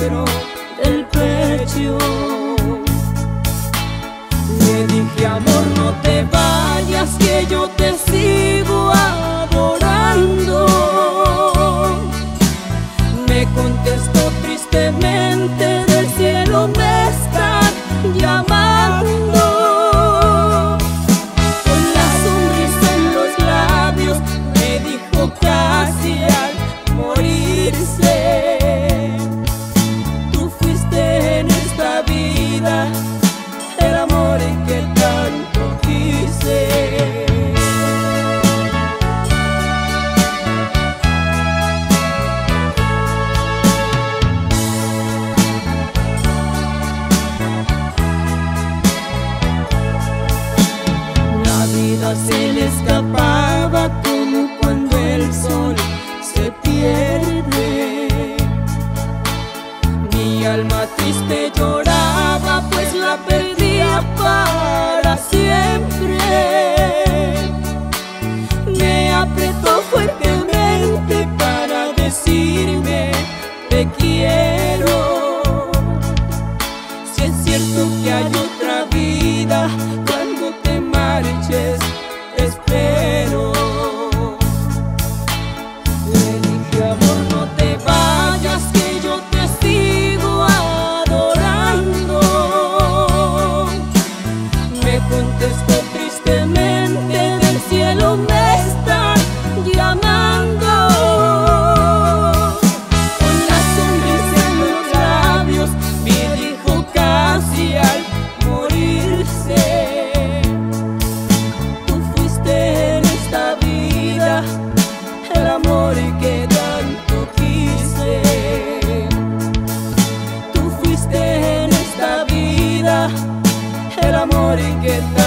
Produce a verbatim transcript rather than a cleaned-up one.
dentro del pecho. Le dije, amor, no te vayas, que yo te sigo adorando. Me contestó tristemente, del cielo me están llamando. Con la sonrisa en los labios me dijo casi al morirse: tú fuiste en esta vida el amor que tanto quise. Se le escapaba como cuando el sol se pierde. Mi alma triste lloraba, pues la perdía para siempre. Me apretó fuertemente para decirme te quiero. Si es cierto que hay otra vida, cuando te marches espero. Le dije, amor, no te vayas, que yo te sigo adorando. Me contestó tristemente, del cielo me están llamando. Con la sonrisa en los labios me dijo casi al morirse: el amor que tanto quise. Tú fuiste en esta vida el amor que tanto